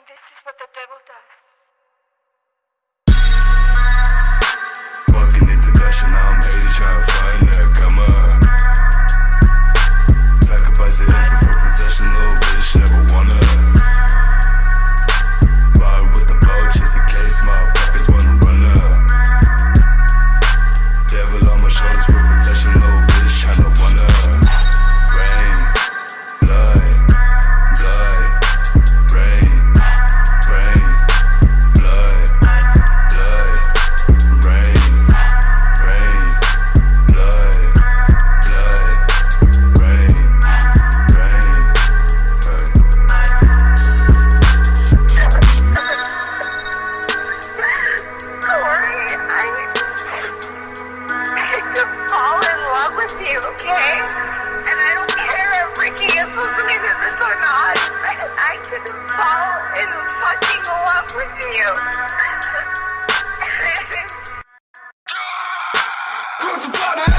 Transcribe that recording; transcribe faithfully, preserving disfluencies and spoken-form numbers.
this is what the devil does. Walking into Dustin, now I'm hating, trying to find that come up. Sacrifice the info for possession, little bitch, never wanna. Ride with the bow, just in case motherfuckers wanna run up. Devil on my shoulders for protection, little bitch, tryna wanna. Rain, blood, blood, rain, rain, blood, blood, rain, rain, blood, blood, rain, rain, blood. Corey, I to fall in love with you, okay? And I don't care if Ricky is listening to this or not. I could fall in fucking love with you. Crucify the